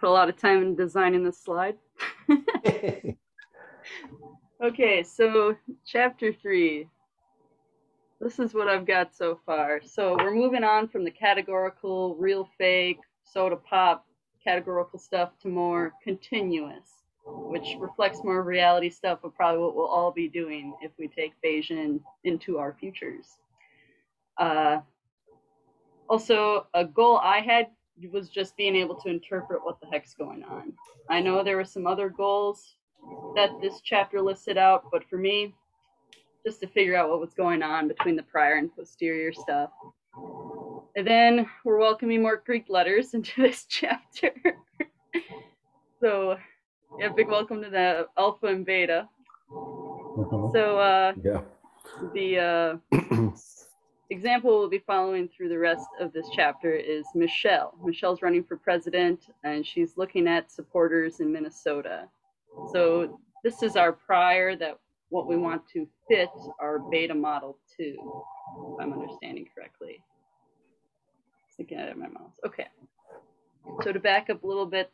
put a lot of time in designing this slide. Okay, so chapter 3. This is what I've got so far. So we're moving on from the categorical, real, fake, soda pop, categorical stuff to more continuous, which reflects more reality stuff of probably what we'll all be doing if we take Bayesian into our futures. Also, a goal I had was just being able to interpret what the heck's going on. I know there were some other goals that this chapter listed out, but for me, just to figure out what was going on between the prior and posterior stuff. And then we're welcoming more Greek letters into this chapter. So, yeah, big welcome to the alpha and beta. So, the example we'll be following through the rest of this chapter is Michelle. Michelle's running for president, and she's looking at supporters in Minnesota. So this is our prior that what we want to fit our beta model to, if I'm understanding correctly. Thinking out of my mouse. Okay. So to back up a little bit,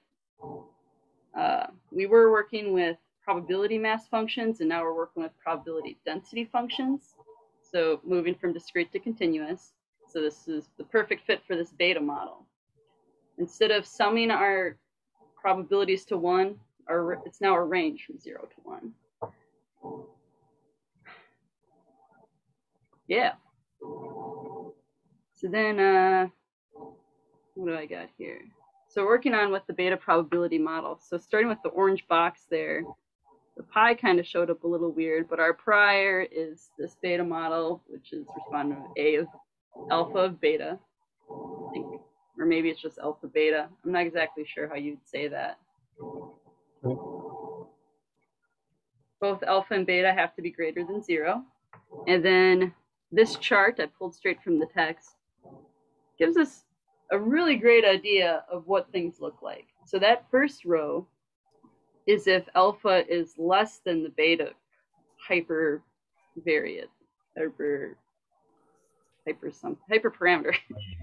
we were working with probability mass functions, and now we're working with probability density functions. So moving from discrete to continuous. So this is the perfect fit for this beta model. Instead of summing our probabilities to 1, it's now a range from 0 to 1. Yeah. So then, what do I got here? So working on with the beta probability model. So starting with the orange box there, the pie kind of showed up a little weird, but our prior is this beta model, which is responding to A of alpha of beta, I think. Or maybe it's just alpha beta. I'm not exactly sure how you'd say that. Both alpha and beta have to be greater than 0. And then this chart I pulled straight from the text gives us a really great idea of what things look like. So that first row is if alpha is less than the beta hypervariate, hyperparameter.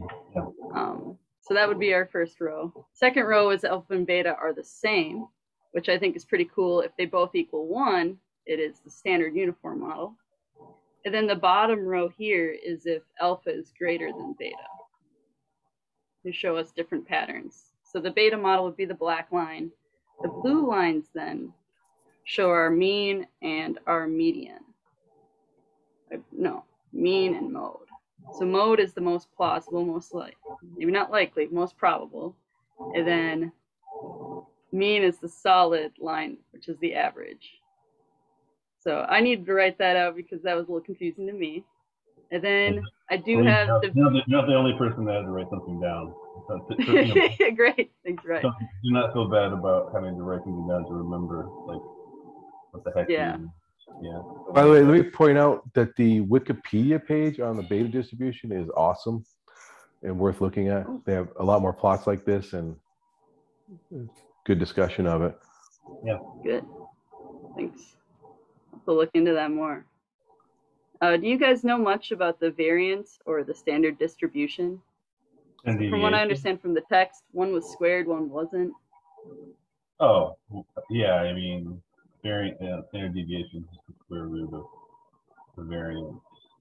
So that would be our first row. Second row is alpha and beta are the same, which I think is pretty cool. If they both equal 1, it is the standard uniform model. And then the bottom row here is if alpha is greater than beta. They show us different patterns. So the beta model would be the black line. The blue lines then show our mean and our median. No, mean and mode. So mode is the most plausible, most likely, maybe not likely, most probable. And then mean is the solid line, which is the average. So I needed to write that out because that was a little confusing to me. And then I do have the... You're not the only person that had to write something down. Great, thanks, right. So do not feel bad about having to write something down to remember, like, what the heck. Yeah. Yeah. By the way, let me point out that the Wikipedia page on the beta distribution is awesome and worth looking at. They have a lot more plots like this and good discussion of it. Yeah. Good. Thanks. I'll look into that more. Do you guys know much about the variance or the standard distribution? From what I understand from the text, one was squared, one wasn't. Oh, yeah. I mean, standard deviation is the square root of the variance.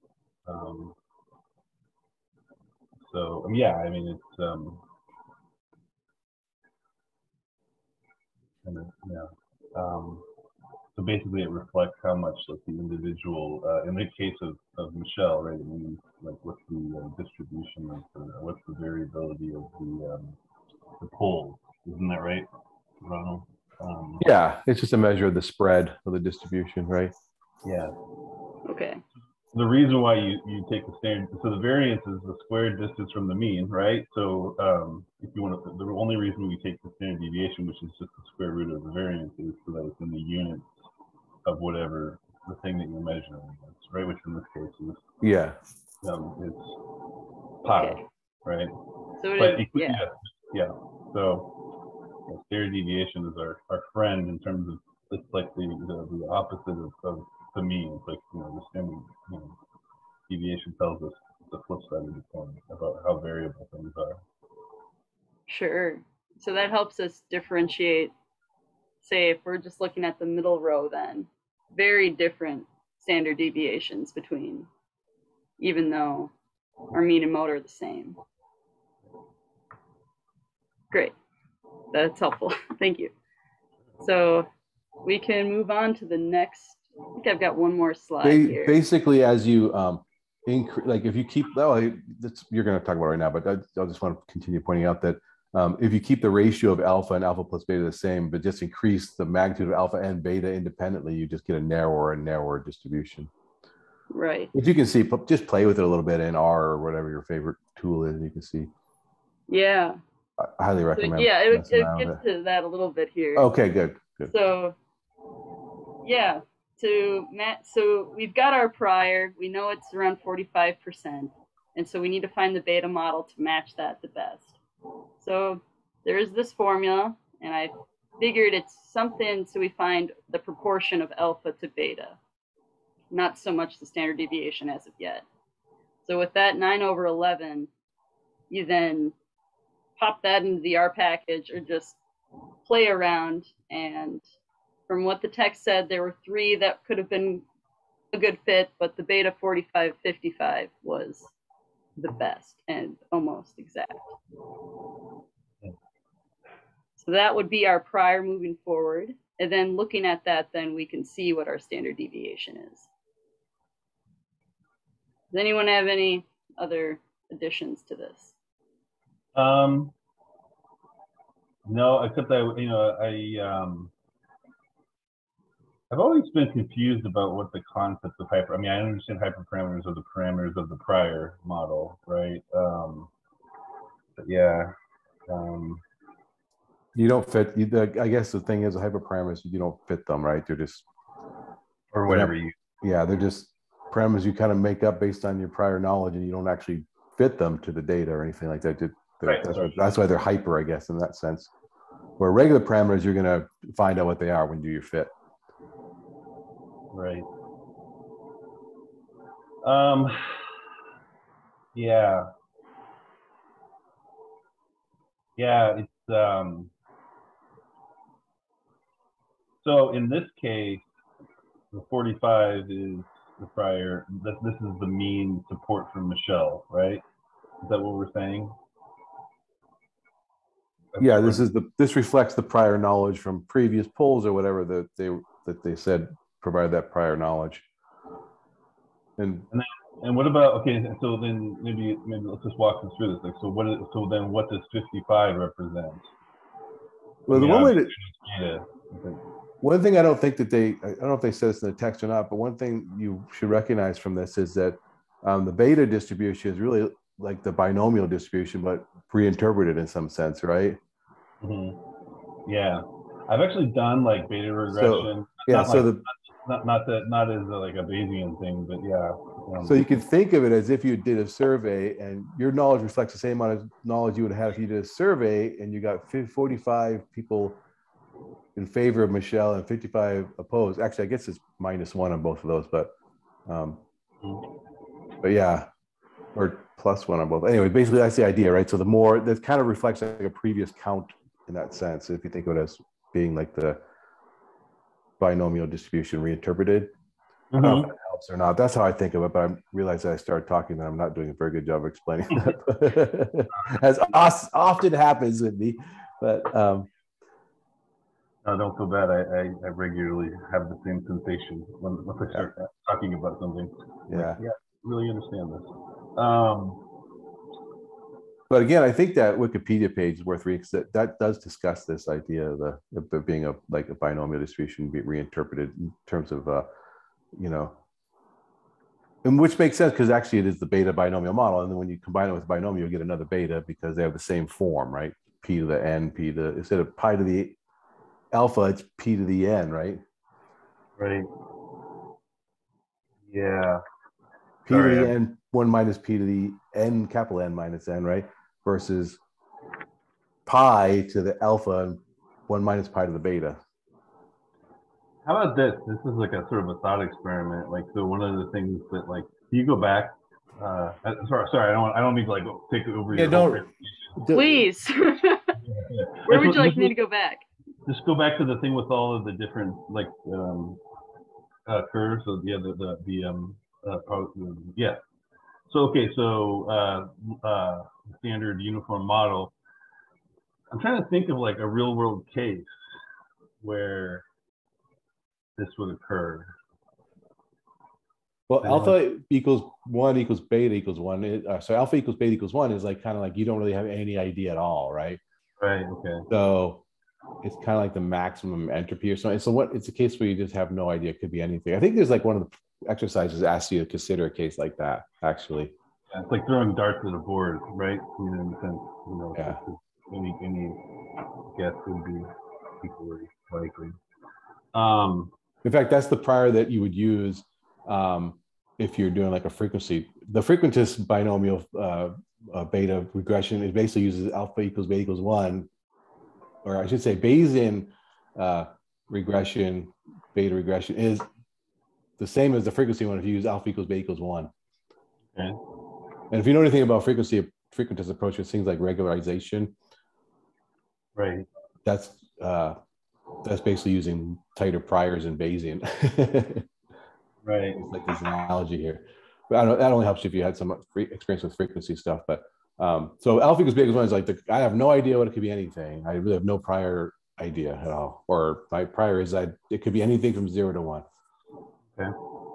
So yeah, I mean it's so basically it reflects how much like the individual, in the case of Michelle, right? I mean, like what's the distribution of what's the variability of the poles? Isn't that right, Ronald? Yeah, it's just a measure of the spread of the distribution, right? Yeah. Okay. The reason why you take the standard, so the variance is the squared distance from the mean, right? So if you want to, the only reason we take the standard deviation, which is just the square root of the variance, is so that it's in the units of whatever the thing that you're measuring against, right? Which in this case is it's pi, okay. Right? So it but is, yeah. So standard deviation is our friend in terms of it's like the opposite of the mean. It's like the standard deviation tells us the flip side of the coin about how variable things are. Sure. So that helps us differentiate, say, if we're just looking at the middle row, then very different standard deviations between, even though our mean and mode are the same. Great, that's helpful. Thank you. So we can move on to the next. I think I've got one more slide here. Basically, as you increase, like if you keep, you're going to talk about right now, but I just want to continue pointing out that if you keep the ratio of alpha and alpha plus beta the same, but just increase the magnitude of alpha and beta independently, you just get a narrower and narrower distribution. Right. If you can see, just play with it a little bit in R or whatever your favorite tool is, you can see. Yeah. I highly recommend. So, yeah, it gets to that a little bit here. Okay, good. So, yeah, so we've got our prior. We know it's around 45%, and so we need to find the beta model to match that the best. So there is this formula, and I figured it's something so we find the proportion of alpha to beta, not so much the standard deviation as of yet. So with that 9/11, you then pop that into the R package or just play around. And from what the text said, there were 3 that could have been a good fit, but the beta 45/55 was the best and almost exact. So that would be our prior moving forward. And then looking at that, then we can see what our standard deviation is. Does anyone have any other additions to this? No, except I've always been confused about what the concept of I understand hyperparameters are the parameters of the prior model, right? But yeah. You don't fit. I guess the thing is, the hyperparameters, you don't fit them, right? They're just or whatever you. Yeah, they're just parameters you kind of make up based on your prior knowledge, and you don't actually fit them to the data or anything like that. That's why they're hyper, I guess, in that sense. Where regular parameters, you're going to find out what they are when you do your fit. Right. Yeah. Yeah, it's so in this case, the 45 is the prior. This is the mean support from Michelle, right? Is that what we're saying? Yeah, this reflects the prior knowledge from previous polls or whatever that they said provided that prior knowledge. And what about, okay, so then maybe let's just walk us through this. Like, so what does 55 represent? Well, one thing I don't think that I don't know if they said this in the text or not, but one thing you should recognize from this is that the beta distribution is really like the binomial distribution, but reinterpreted in some sense, right? Mm-hmm. Yeah, I've actually done like beta regression. Not as like a Bayesian thing, but yeah. So you can think of it as if you did a survey, and your knowledge reflects the same amount of knowledge you would have had if you did a survey, and you got 45 people in favor of Michelle and 55 opposed. Actually, I guess it's -1 on both of those, but yeah, or +1 on both. Anyway, basically that's the idea, right? So the more, that kind of reflects like a previous count in that sense, if you think of it as being like the binomial distribution reinterpreted. I don't know if that helps or not. That's how I think of it, but I realized that I started talking that I'm not doing a very good job of explaining that. As often happens with me. But no, don't feel bad. I regularly have the same sensation when I start talking about something. Yeah. Like, really understand this. But again, I think that Wikipedia page is worth reading, because that does discuss this idea of there being a binomial distribution be reinterpreted in terms of and which makes sense, because actually it is the beta binomial model, and then when you combine it with binomial, you get another beta because they have the same form, right? P to the n, instead of pi to the alpha, it's p to the n, right? Right. Yeah. P to the n, 1 minus p to the n, capital N minus n, right? Versus pi to the alpha and 1 minus pi to the beta. How about this? This is like a sort of a thought experiment. Like, so one of the things that, like, can you go back? Sorry, I don't mean to like take over your Please. Where would you like me to go back? Just go back to the thing with all of the different like curves. So yeah. So okay, so standard uniform model. I'm trying to think of like a real world case where this would occur. Well, alpha equals 1 equals beta equals 1. So alpha equals beta equals 1 is like kind of like you don't really have any idea at all, right? Right. Okay. So it's kind of like the maximum entropy or something. So what? It's a case where you just have no idea. It could be anything. I think there's like one of the exercises asks you to consider a case like that. Actually, yeah, it's like throwing darts at a board, right? You know, in the sense, yeah. Any guess would be equally likely. In fact, that's the prior that you would use if you're doing like a frequency. The frequentist binomial beta regression is basically uses alpha equals beta equals 1, or I should say Bayesian regression, beta regression is the same as the frequency one if you use alpha equals beta equals 1. Okay. And if you know anything about frequentist approach with things like regularization, right? That's basically using tighter priors in Bayesian. Right. It's like this analogy here. But I don't know, that only helps you if you had some experience with frequency stuff. But so alpha equals beta equals 1 is like I have no idea what it could be anything. I really have no prior idea at all. Or my prior is it could be anything from 0 to 1. Okay.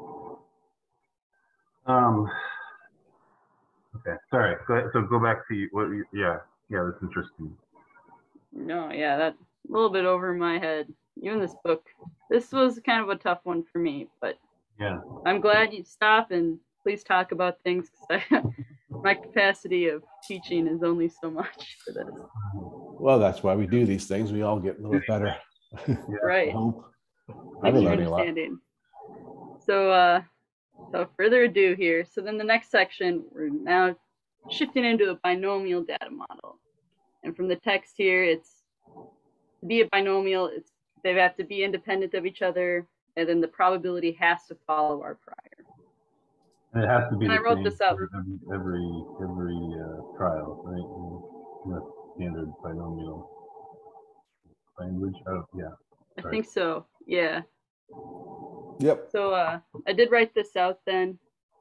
Okay. Sorry. So go back to what? Yeah. That's interesting. No, yeah, that's a little bit over my head. Even this book, this was kind of a tough one for me, but yeah, I'm glad you stop and please talk about things because my capacity of teaching is only so much for this. Well, that's why we do these things. We all get a little bit better. Right. I've been learning a lot. So, without further ado here, so then the next section, we're now shifting into a binomial data model. And from the text here, it's to be a binomial, they have to be independent of each other, and then the probability has to follow our prior. And it has to be. And I wrote this up. Every trial, right? In the standard binomial language. Oh, yeah. I think so. Yeah. Yep. So I did write this out then.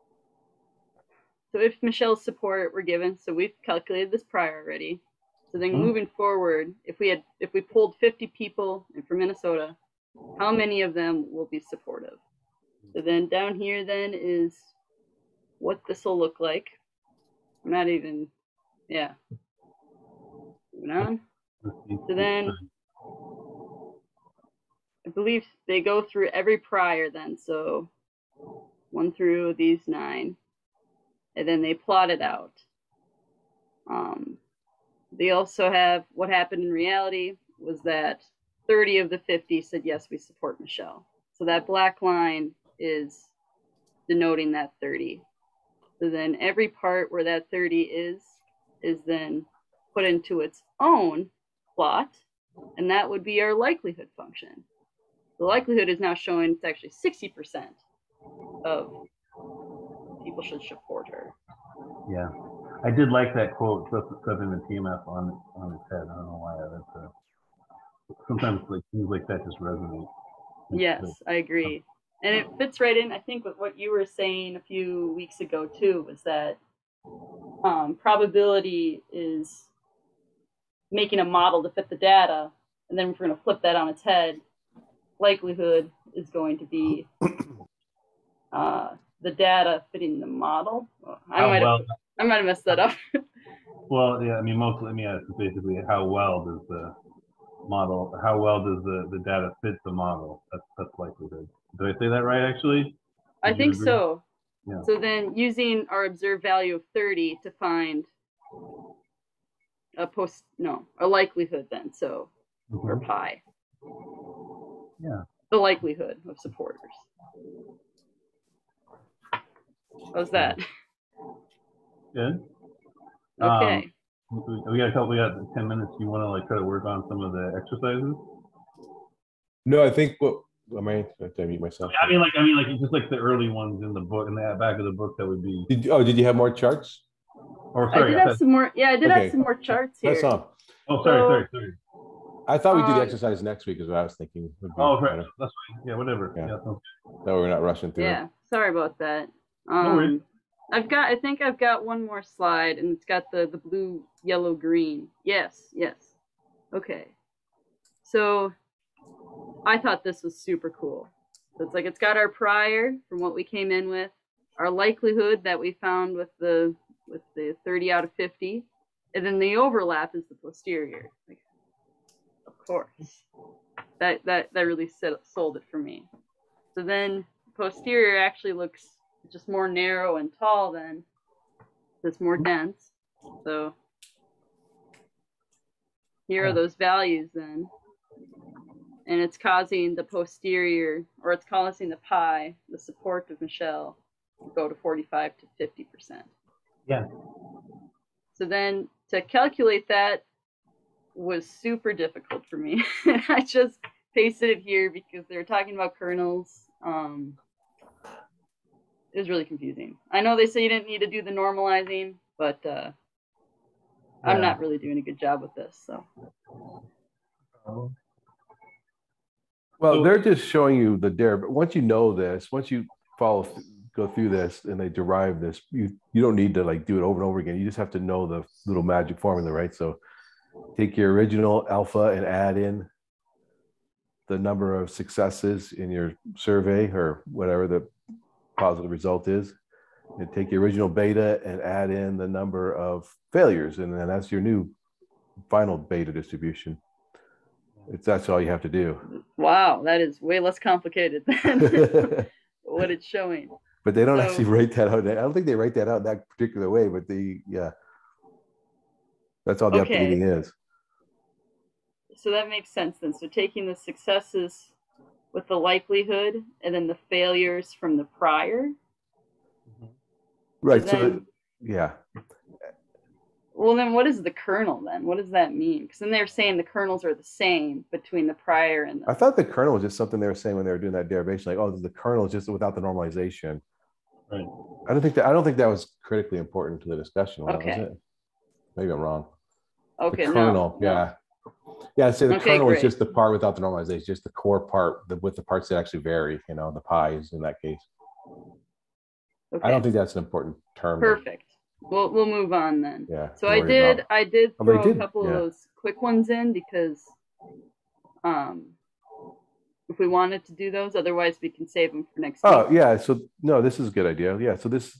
So if Michelle's support were given, so we've calculated this prior already. So then moving forward, if we pulled 50 people from Minnesota, how many of them will be supportive? So then down here then is what this will look like. I'm not even, yeah. Moving on. So then I believe they go through every prior then. So 1 through these 9. And then they plot it out. They also have what happened in reality was that 30 of the 50 said, yes, we support Michelle. So that black line is denoting that 30. So then every part where that 30 is then put into its own plot, and that would be our likelihood function. The likelihood is now showing it's actually 60% of people should support her. Yeah. I did like that quote, flipping the TMF on its head. I don't know why. That's sometimes like things like that just resonate. Yes, I agree. And it fits right in, I think, with what you were saying a few weeks ago, too, was that probability is making a model to fit the data, and then if we're going to flip that on its head, likelihood is going to be the data fitting the model. I might have messed that up. Well, yeah, I mean, it's basically how well does the data fit the model? That's likelihood. Did I say that right, actually? I think so. Yeah. So then using our observed value of 30 to find a likelihood then, so or pi. Yeah. The likelihood of supporters. How's that? Good. Okay. We got 10 minutes. You want to try to work on some of the exercises? No, I think I have to mute myself. I mean, just like the early ones in the book, in the back of the book, that would be. Did you have more charts? Or sorry, I did have some more. Yeah, I did have some more charts here. Press on. Oh, So- sorry. I thought we'd do the exercise next week is what I was thinking. Would be Oh, right. better. That's fine. Yeah, whatever. Yeah. Yeah, sounds That way we're not rushing through Yeah, it. sorry about that. No worries. I think I've got one more slide, and it's got the blue, yellow, green. Yes. Okay. So I thought this was super cool. So it's like it's got our prior from what we came in with, our likelihood that we found with the 30 out of 50, and then the overlap is the posterior. Like, of course, that really sold it for me. So then posterior actually looks just more narrow and tall then. It's more dense. So here are those values then. And it's causing the posterior, or it's causing the pi, the support of Michelle, to go to 45 to 50%. Yeah. So then to calculate that was super difficult for me. I just pasted it here because they were talking about kernels. It was really confusing. I know they say you didn't need to do the normalizing, but I'm not really doing a good job with this. So. Well, they're just showing you the but once you know this, once you go through this and they derive this, you don't need to like do it over and over again. You just have to know the little magic formula, right? So take your original alpha and add in the number of successes in your survey or whatever the positive result is, and take your original beta and add in the number of failures, and then that's your new final beta distribution. That's all you have to do. Wow, that is way less complicated than what it's showing. But they don't actually write that out. I don't think they write that out in that particular way, but that's all the updating is. So that makes sense then. So taking the successes with the likelihood and then the failures from the prior. Right. So yeah. Well, then what is the kernel then? What does that mean? Because then they're saying the kernels are the same between the prior and the... I thought the kernel was just something they were saying when they were doing that derivation, like, oh, the kernel is just without the normalization. Right. I don't think that was critically important to the discussion. Was it? Maybe I'm wrong. Okay. The kernel, no. Yeah, I'd say the kernel great. is just the part without the normalization, just the core part with the parts that actually vary, the pies in that case. Okay. I don't think that's an important term. Perfect. We'll move on then. Yeah. So I did throw a couple of those quick ones in because if we wanted to do those, otherwise we can save them for next week. Oh yeah. So no, this is a good idea. Yeah. So this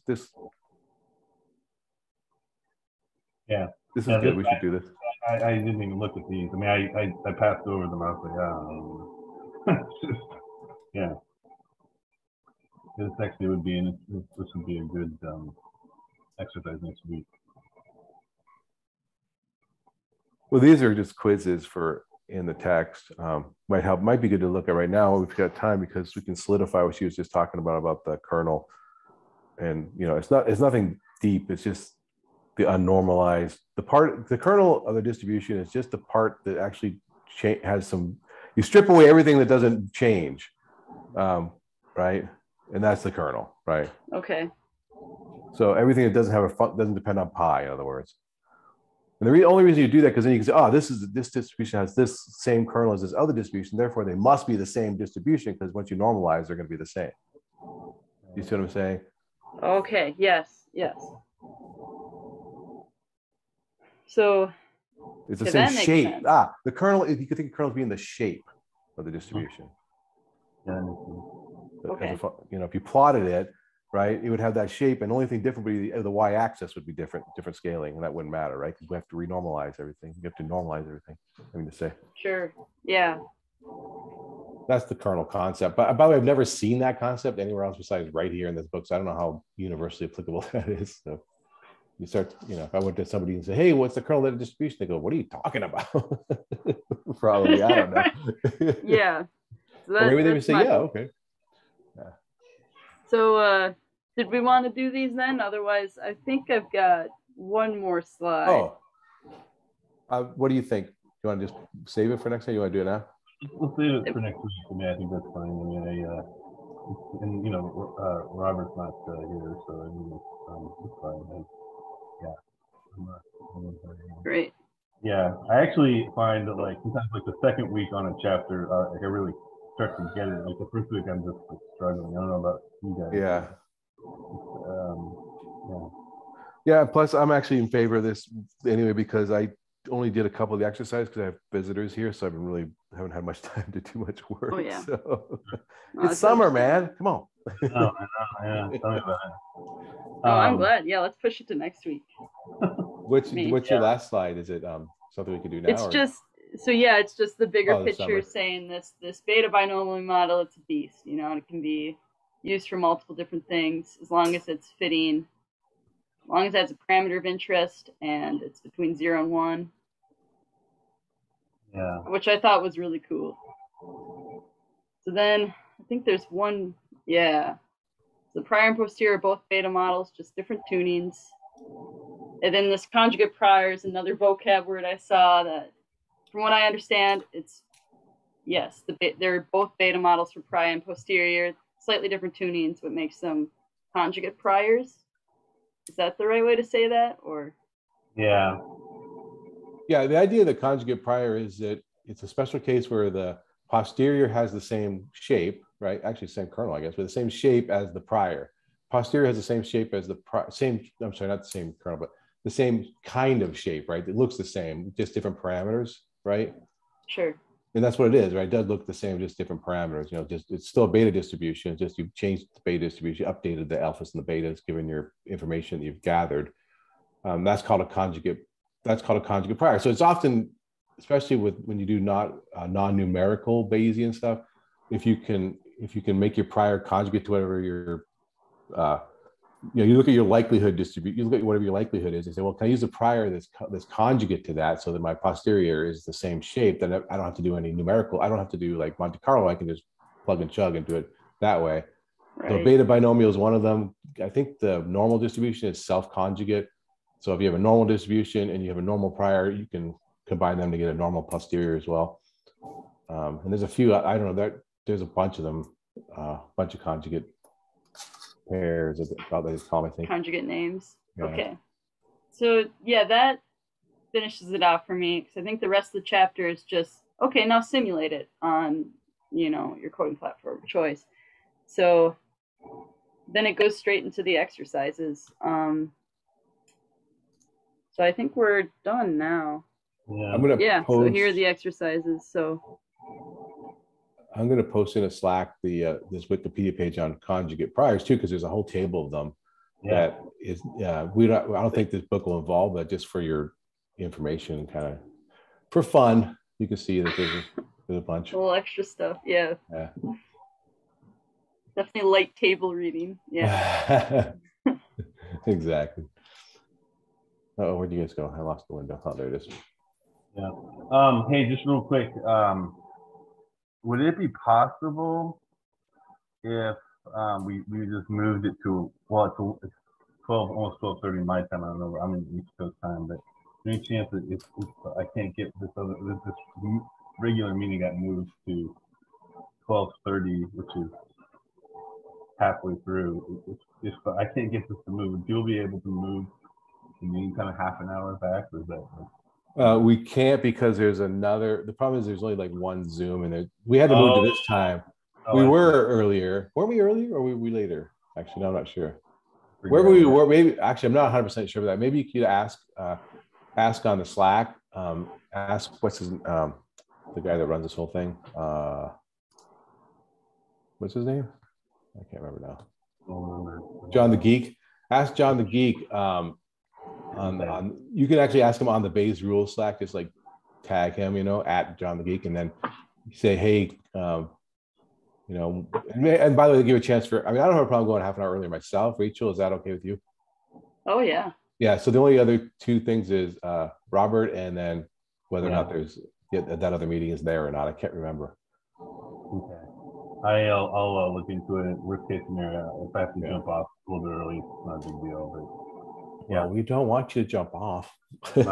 Yeah. This is good. We should do this. I didn't even look at these. I mean, I passed over them. I was like, yeah. This actually would be this would be a good exercise next week. Well, these are just quizzes for in the text. Might be good to look at right now. We've got time because we can solidify what she was just talking about the kernel. And it's nothing deep. It's just the unnormalized. The kernel of the distribution is just the part that actually has some. You strip away everything that doesn't change, right? And that's the kernel, right? Okay. So everything that doesn't depend on pi, in other words. And the only reason you do that because then you can say, oh, this distribution has this same kernel as this other distribution, therefore they must be the same distribution because once you normalize, they're going to be the same. You see what I'm saying? Okay. Yes. So it's the same shape. The kernel. You could think of kernels being the shape of the distribution. Yeah. Okay. If you plotted it, right, it would have that shape, and the only thing different would be the y-axis would be different scaling, and that wouldn't matter, right? Because we have to renormalize everything. You have to normalize everything. I mean to say. Sure. Yeah. That's the kernel concept. But by the way, I've never seen that concept anywhere else besides right here in this book, so I don't know how universally applicable that is. So you start, if I went to somebody and say, "Hey, what's the kernel of the distribution?" They go, "What are you talking about?" Probably, I don't know. Yeah. So or maybe they would say, "Yeah, okay." Yeah. So, did we want to do these then? Otherwise, I think I've got one more slide. Oh, what do you think? You want to just save it for next time? You want to do it now? We'll save it for next week. I mean, I think that's fine. I mean, Robert's not here, so I mean, it's fine. Yeah. Great. Yeah, I actually find that like sometimes like the second week on a chapter, I really start to get it. Like the first week, I'm just like, struggling. I don't know about you guys. Yeah. Yeah. Yeah. Plus, I'm actually in favor of this anyway because I only did a couple of the exercises because I have visitors here, so haven't had much time to do much work. Oh, yeah. So No, it's summer, man. Come on. Oh, I know. Yeah, tell me about it. Oh, I'm glad. Yeah, let's push it to next week. What's your last slide? Is it something we can do now? It's just it's just the bigger the picture saying this beta binomial model, it's a beast, you know, and it can be used for multiple different things as long as it's fitting, as long as it has a parameter of interest and it's between 0 and 1. Yeah. Which I thought was really cool. So then I think there's one, yeah. So prior and posterior are both beta models, just different tunings. And then this conjugate prior is another vocab word I saw that, from what I understand, it's, yes, they're both beta models for prior and posterior, slightly different tunings, what makes them conjugate priors. Is that the right way to say that? Or yeah. Yeah, the idea of the conjugate prior is that it's a special case where the posterior has the same shape, right? Actually, same kernel, I guess, but the same shape as the prior. Posterior has the same shape as the I'm sorry, not the same kernel, but the same kind of shape, right? It looks the same, just different parameters, right? Sure. And that's what it is, right? It does look the same, just different parameters. You know, just it's still a beta distribution. Just you've changed the beta distribution, updated the alphas and the betas, given your information that you've gathered. That's called a conjugate. That's called a conjugate prior. So it's often, especially when you do not non-numerical Bayesian stuff, if you can make your prior conjugate to whatever your you look at your likelihood distribute, you look at whatever your likelihood is, and say, well, can I use the prior this conjugate to that so that my posterior is the same shape? Then I don't have to do any numerical. I don't have to do like Monte Carlo. I can just plug and chug and do it that way. Right. So beta binomial is one of them. I think the normal distribution is self-conjugate. So if you have a normal distribution and you have a normal prior, you can combine them to get a normal posterior as well. And there's a few, I don't know, there's a bunch of them, bunch of conjugate pairs that they call, I think. Conjugate names. Yeah. Okay. So yeah, that finishes it out for me because I think the rest of the chapter is just, okay, now simulate it on, your coding platform of choice. So then it goes straight into the exercises. So I think we're done now. Yeah. So here are the exercises. So I'm going to post in a Slack this Wikipedia page on conjugate priors too, because there's a whole table of them. Yeah. That is, I don't think this book will evolve, but just for your information, kind of for fun, you can see that there's a bunch. A little extra stuff. Yeah. Definitely light table reading. Yeah. Exactly. Oh, where'd you guys go? I lost the window. Oh, there it is. Yeah. Hey, just real quick. Would it be possible if we just moved it to, well, it's 12, almost 12:30 my time. I don't know. I'm in East Coast time, but any chance that if I can't get this regular meeting got moved to 12:30, which is halfway through. If I can't get this to move, would you be able to move the meeting kind of half an hour back? Or is that? We can't because there's another. The problem is there's only like one Zoom, and we had to move to this time. We were earlier. Were we earlier or were we later? Actually, no, I'm not sure. Where we were, maybe. Actually, I'm not 100% sure of that. Maybe you could ask on the Slack. Ask what's his the guy that runs this whole thing. What's his name? I can't remember now. John the Geek. Ask John the Geek. You can actually ask him on the Bayes Rules Slack. Just like tag him, at John the Geek, and then say, hey, and by the way, give a chance for. I don't have a problem going half an hour earlier myself. Rachel, is that okay with you? Oh yeah. Yeah. So the only other two things is Robert, and then whether or not there's that other meeting is there or not. I can't remember. Okay. I'll look into it. Worst case scenario, if I have to jump off a little bit early, it's not a big deal. But yeah, we don't want you to jump off. We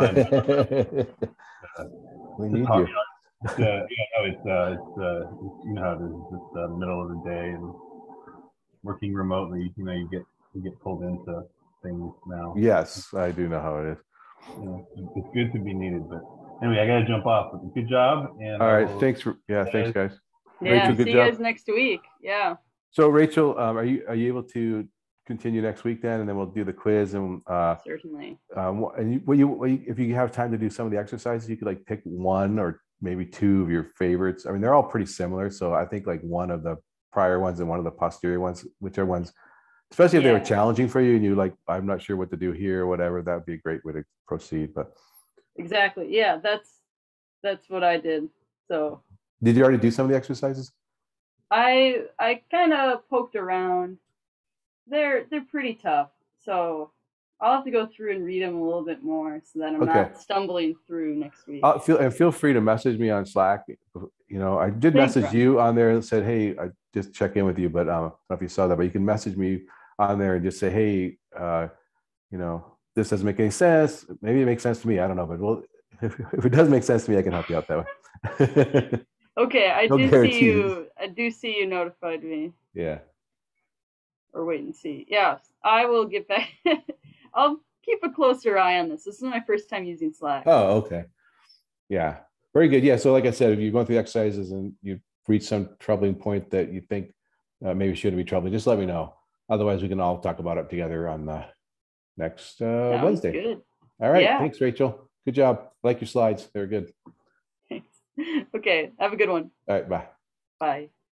need you. It's how it is. It's the middle of the day and working remotely. You get pulled into things now. Yes, I do know how it is. It's good to be needed, but Anyway, I gotta jump off. But good job. And All right. Thanks thanks guys. Yeah, Rachel, good see job. you guys next week. Yeah. So Rachel, are you able to continue next week then, and then we'll do the quiz and Certainly. and if you have time to do some of the exercises, you could like pick one or maybe two of your favorites. I mean, they're all pretty similar, so I think like one of the prior ones and one of the posterior ones, whichever ones, especially if they were challenging for you and you like, I'm not sure what to do here or whatever, that would be a great way to proceed. But exactly, yeah, that's what I did. So did you already do some of the exercises? I kind of poked around. They're pretty tough, so I'll have to go through and read them a little bit more so that I'm not stumbling through next week. Feel free to message me on Slack. You know, I did message you on there and said, hey, I just check in with you, but I don't know if you saw that, but you can message me on there and just say, hey, you know, this doesn't make any sense. Maybe it makes sense to me. I don't know, but well, if it does make sense to me, I can help you out that way. Okay, I do see you notified me. Yeah. Or wait and see. Yeah, I will get back. I'll keep a closer eye on this. This is my first time using Slack. Oh, okay. Yeah, very good. Yeah, so like I said, if you're going through the exercises and you reach some troubling point that you think maybe shouldn't be troubling, just let me know. Otherwise, we can all talk about it together on the next Wednesday. Good. All right. Yeah. Thanks, Rachel. Good job. I like your slides. They're good. Thanks. Okay. Have a good one. All right. Bye. Bye.